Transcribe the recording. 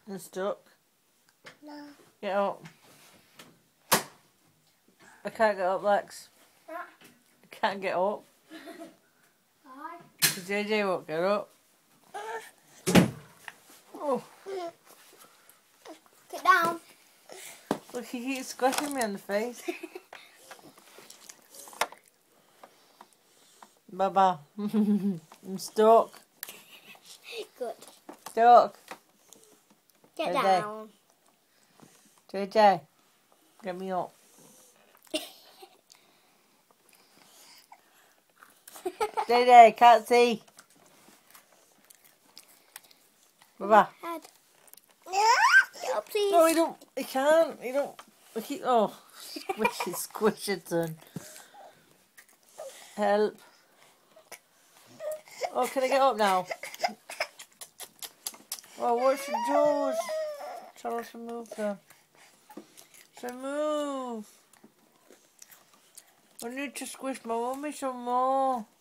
I'm stuck. No. Get up. I can't get up, Lex. What? I can't get up. Why? Because JJ won't get up. Oh, Sit down. look, he keeps squashing me on the face. Baba. I'm stuck. Good. Stuck. Get JJ. down. JJ, get me up. JJ, can't see. Baba. Head. Get up, please. No, he don't. He can't. He don't. He, oh, squish it, son. Help. Oh, can I get up now? Oh, what's your jaws? Tell us to move them. So move. I need to squish my mummy some more.